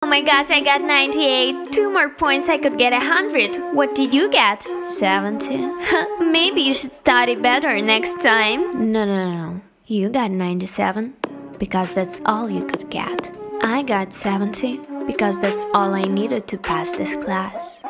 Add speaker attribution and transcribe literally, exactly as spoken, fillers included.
Speaker 1: my god, I got ninety-eight. Two more points, I could get one hundred. What did you get? seventy. Maybe you should study better next time. No, no, no. You got ninety-seven, because that's all you could get. I got seventy, because that's all I needed to pass this class.